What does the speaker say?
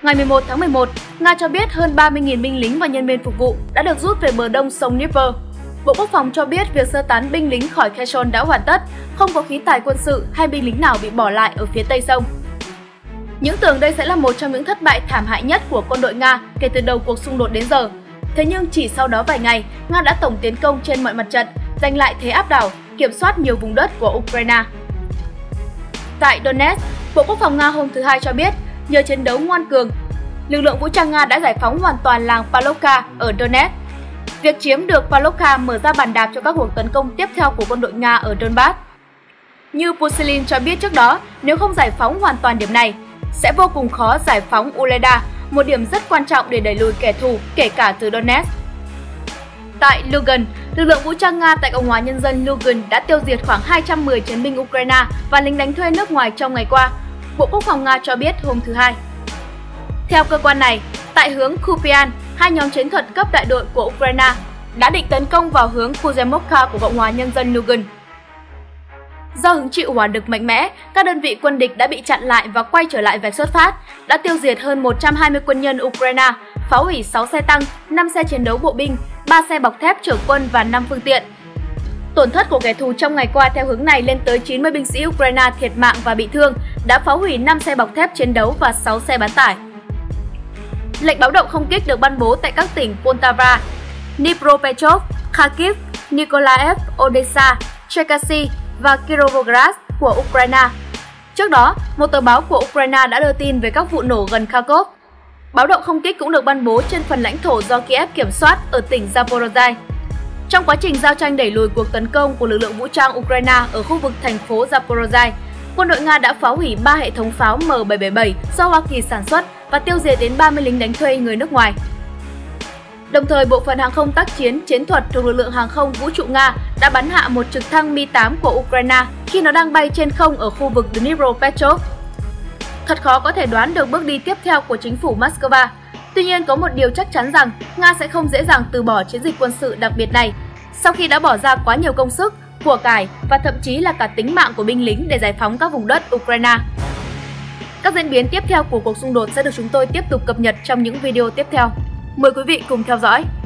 Ngày 11 tháng 11, Nga cho biết hơn 30.000 binh lính và nhân viên phục vụ đã được rút về bờ đông sông Dnipro. Bộ Quốc phòng cho biết việc sơ tán binh lính khỏi Kherson đã hoàn tất, không có khí tài quân sự hay binh lính nào bị bỏ lại ở phía tây sông. Những tưởng đây sẽ là một trong những thất bại thảm hại nhất của quân đội Nga kể từ đầu cuộc xung đột đến giờ. Thế nhưng chỉ sau đó vài ngày, Nga đã tổng tiến công trên mọi mặt trận, giành lại thế áp đảo, kiểm soát nhiều vùng đất của Ukraine. Tại Donetsk, Bộ Quốc phòng Nga hôm thứ Hai cho biết, nhờ chiến đấu ngoan cường, lực lượng vũ trang Nga đã giải phóng hoàn toàn làng Pavlovka ở Donetsk. Việc chiếm được Pavlovka mở ra bàn đạp cho các cuộc tấn công tiếp theo của quân đội Nga ở Donbass. Như Pushilin cho biết trước đó, nếu không giải phóng hoàn toàn điểm này, sẽ vô cùng khó giải phóng Uleda, một điểm rất quan trọng để đẩy lùi kẻ thù, kể cả từ Donetsk. Tại Lugan, lực lượng vũ trang Nga tại Cộng hòa Nhân dân Lugan đã tiêu diệt khoảng 210 chiến binh Ukraine và lính đánh thuê nước ngoài trong ngày qua, Bộ Quốc phòng Nga cho biết hôm thứ Hai. Theo cơ quan này, tại hướng Kupian, hai nhóm chiến thuật cấp đại đội của Ukraine đã định tấn công vào hướng Kuzemovka của Cộng hòa Nhân dân Lugan. Do hứng chịu hỏa lực mạnh mẽ, các đơn vị quân địch đã bị chặn lại và quay trở lại vạch xuất phát, đã tiêu diệt hơn 120 quân nhân Ukraine, phá hủy 6 xe tăng, 5 xe chiến đấu bộ binh, 3 xe bọc thép chở quân và 5 phương tiện. Tổn thất của kẻ thù trong ngày qua theo hướng này lên tới 90 binh sĩ Ukraine thiệt mạng và bị thương, đã phá hủy 5 xe bọc thép chiến đấu và 6 xe bán tải. Lệnh báo động không kích được ban bố tại các tỉnh Poltava, Dnipropetrovsk, Kharkiv, Nikolaev, Odessa, Cherkasy và Kirovograd của Ukraine. Trước đó, một tờ báo của Ukraine đã đưa tin về các vụ nổ gần Kharkov. Báo động không kích cũng được ban bố trên phần lãnh thổ do Kiev kiểm soát ở tỉnh Zaporozhye. Trong quá trình giao tranh đẩy lùi cuộc tấn công của lực lượng vũ trang Ukraine ở khu vực thành phố Zaporozhye, quân đội Nga đã phá hủy 3 hệ thống pháo M777 do Hoa Kỳ sản xuất và tiêu diệt đến 30 lính đánh thuê người nước ngoài. Đồng thời, Bộ phận Hàng không tác chiến chiến thuật thuộc lực lượng hàng không vũ trụ Nga đã bắn hạ một trực thăng Mi-8 của Ukraine khi nó đang bay trên không ở khu vực Dnipropetrovsk. Thật khó có thể đoán được bước đi tiếp theo của chính phủ Moscow. Tuy nhiên, có một điều chắc chắn rằng Nga sẽ không dễ dàng từ bỏ chiến dịch quân sự đặc biệt này, sau khi đã bỏ ra quá nhiều công sức, của cải và thậm chí là cả tính mạng của binh lính để giải phóng các vùng đất Ukraine. Các diễn biến tiếp theo của cuộc xung đột sẽ được chúng tôi tiếp tục cập nhật trong những video tiếp theo. Mời quý vị cùng theo dõi!